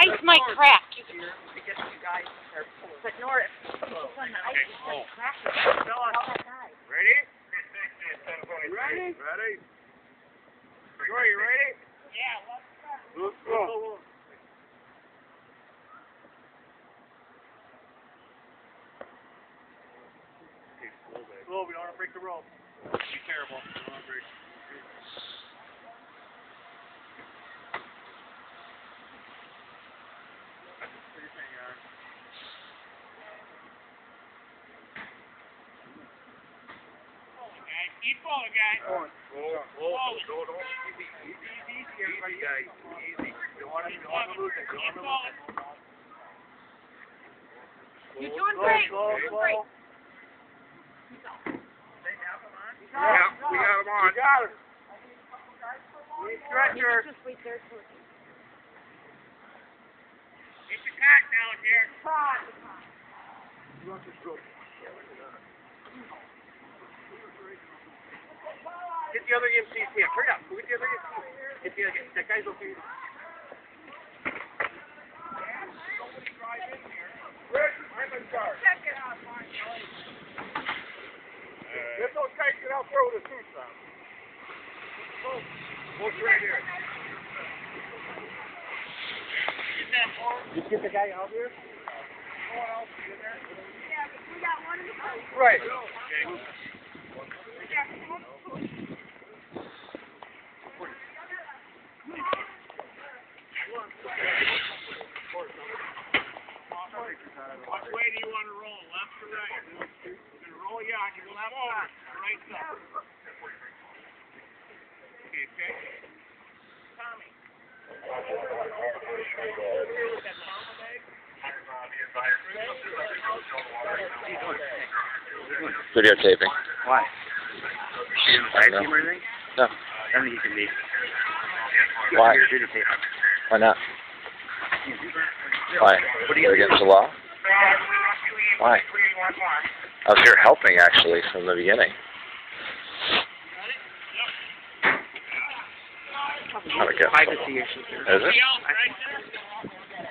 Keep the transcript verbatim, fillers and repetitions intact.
ice might crack. But Nora, if it's on the ice, it's going to crack. Ready? Ready? Ready? Are you ready? Yeah, let's Let's go. Slow, we don't want to break the rope. Be careful. We don't want to break. That's a pretty thing, Aaron. Keep falling, guys. Whoa, whoa, whoa, no, don't. Easy, easy, easy, everybody, guys. Easy. Don't want to, don't want to lose it. Don't want to lose it. You're doing great. Slow, You're doing slow. great. Yeah, we got him on. We got him. Need stretcher. Just wait there for It's a cock down here. Get the other E M C's here. Hurry up. Go get the other E M C's. Get the other. That guy's okay. Rick, I'm in charge. check it out, Mark. Get those kites and I'll throw the suits on. Look right here. Just get the guy out here. No one else is in there. Yeah, we got one in the boat. Right. Which way do you want to roll? Left or right? You're going to roll you on. You're going to have left. Right side. Okay, okay. Tommy. Videotaping. Why? She didn't fire No. team or anything? No. I don't think you can be. Why? You're videotaping. Why not? Why? What do you Is it against the law? Why? I was here helping, actually, from the beginning. Not against the law. Privacy issues. Is it? Right there.